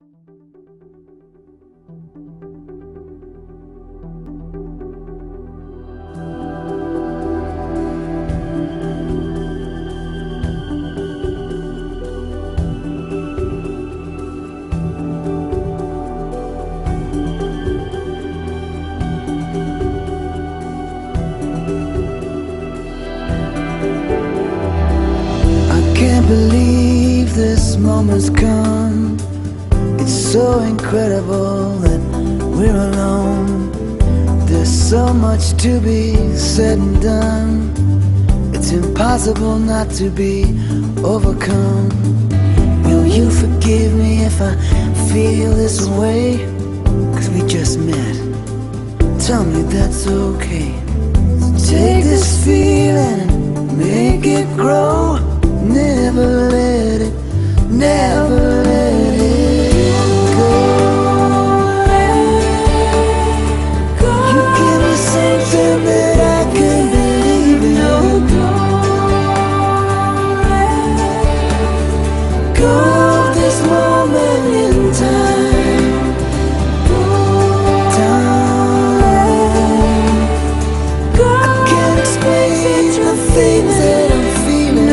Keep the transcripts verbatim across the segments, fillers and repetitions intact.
Believe this moment's come. It's so incredible that we're alone. There's so much to be said and done. It's impossible not to be overcome. Will you forgive me if I feel this way? 'Cause we just met. Tell me that's okay. Take this feeling and make it grow. Never let it, never let it go. You give me something that I can believe in. Go this moment in time. Time. I can't explain the things that I'm feeling.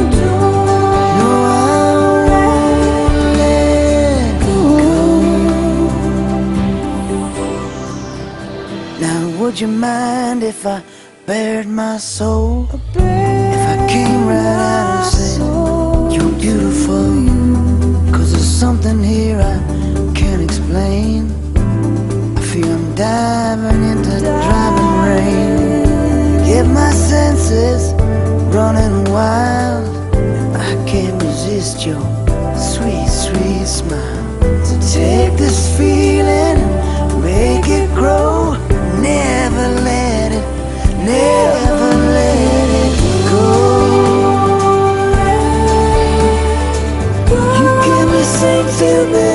Would you mind if I bared my soul? If I came right out and said, you're beautiful? 'Cause there's something here I can't explain. I feel I'm diving into driving rain. Get my senses running wild. I can't resist your sweet, sweet smile. So take this feeling and make it grow. Never let it, never let it go. You give me something that